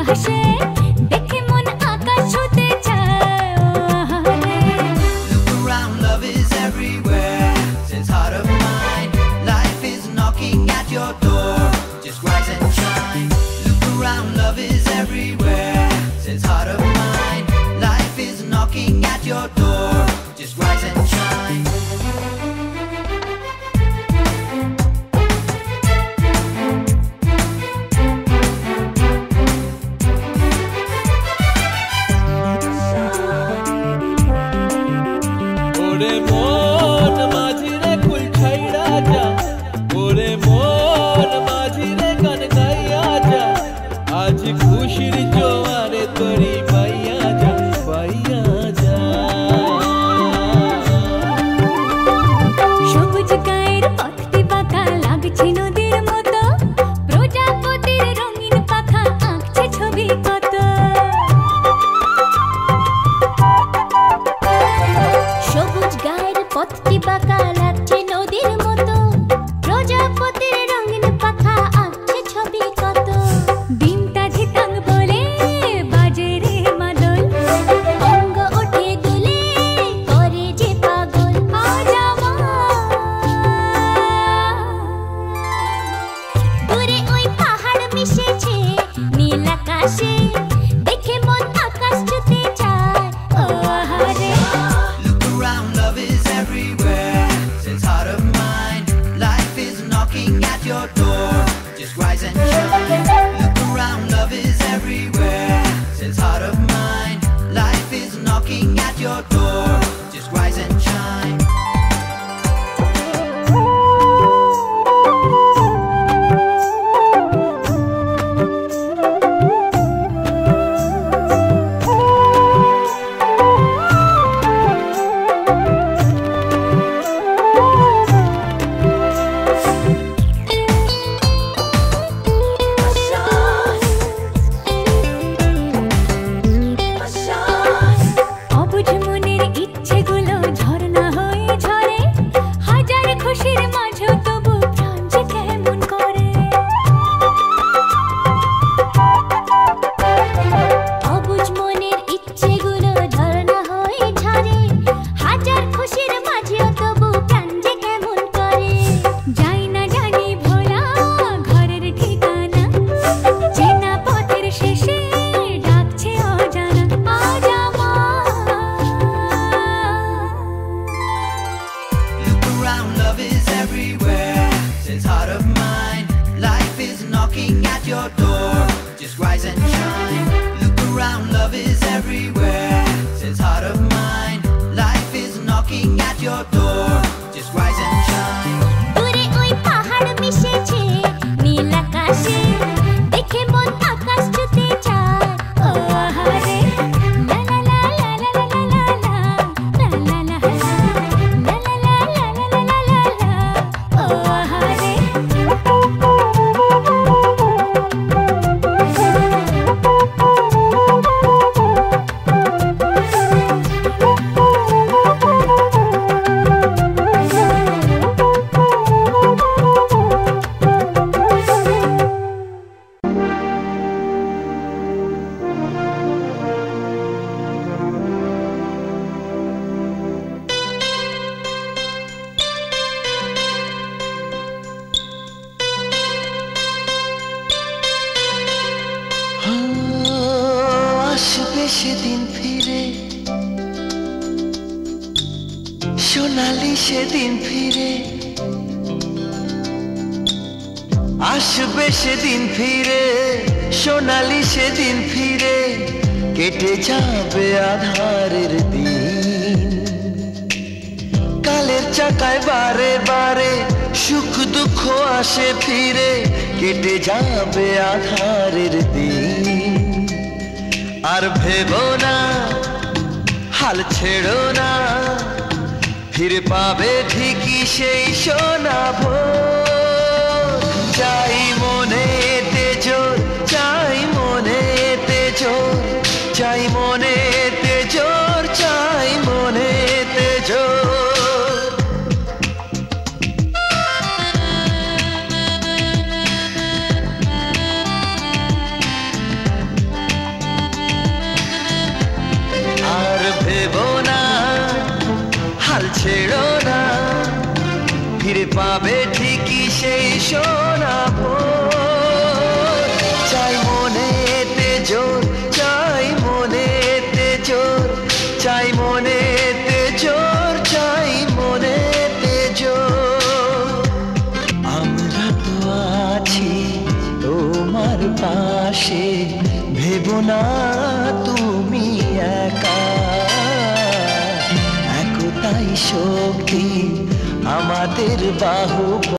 ভাসে দেখে মন আকাশ ছুতে চায় ও আহারে Look around, love is everywhere. Says heart of mine, life is knocking at your door. Just rise and shine. Look around, love is everywhere. Says heart of mine, life is knocking at your door. Just rise and shine. ওরে মন মাঝিরে কুল ছাইড়া যা ওরে মন মাঝিরে গান গাইয়া যা আজ খুশির জোয়ারে তোরি পাইয়া যা পাইয়া যা সবুজ গায়ের পথটি বাঁকা লাগছে নদীর মতো প্রজাপতির রঙিন পাখা আঁকছে ছবি কত সবুজ গায়ের পথটি বাঁকা লাগছে নদীর মতো প্রজাপতির রঙিন পাখা আঁকছে ছবি কত ডিমটা ঝিতাং বলে বাজে রে মাদল অঙ্গ ওঠে দুলে করে যে পাগল আজ দূরে ওই পাহাড় মিশেছে নীল আকাশে দেখে মন আকাশ ছুতে চায় ও আহারে Look around, love is everywhere. Says heart of mine, life is knocking at your door. Just rise and shine. Look around, love is everywhere. Says heart of mine, life is knocking at your door. Just rise and shine. অবুঝ মনের ইচ্ছেগুলো ঝরনা হয়ে ঝরে হাজার খুশির মাঝেও তবু প্রাণ যে কেমন করে অবুঝ মনের ইচ্ছেগুলো ঝরনা হয়ে ঝরে হাজার খুশির মাঝেও তবু প্রাণ যে কেমন করে যাই না জানি ভোলা ঘরের ঠিকানা চেনা পথের শেষে ডাকছে অজানা আজ Look around, love is everywhere. Says heart of mine, life is knocking at your door. Just rise and shine. Look around, love is everywhere. Says heart of mine, life is knocking at your door. Just rise and shine. দূরে ওই পাহাড় মিশেছে নীল আকাশে দেখে মন আকাশ ছুতে চায় ও আহারে লা লা লা লা লা লা লা লা লা লা লা লা লা লা লা লা ও আহারে আসবে সেদিন ফিরে সোনালি সেদিন ফিরে আসবে সেদিন ফিরে সোনালি সেদিন ফিরে কেটে যাবে আধারের দিন কালের চাকায় বারে বারে সুখ দুঃখ আসে ফিরে কেটে যাবে আধারের দিন আর ভেবো না হাল ছেড়ো না ফিরে পাবে ঠিকই সেই সোনা ভোর চাই মনেতে জোর চাই মনেতে জোর চাই মনেতে জোর চাই মনেতে জোর পাবে ঠিকই সেই শোনাবো। চাই মনেতে জোর, চাই মনেতে জোর, চাই মনেতে জোর, চাই মনেতে জোর। আমরা তো আছি তোমার পাশে, ভেবো না তুমি একা। একতাই শক্তি আমাদের বাহু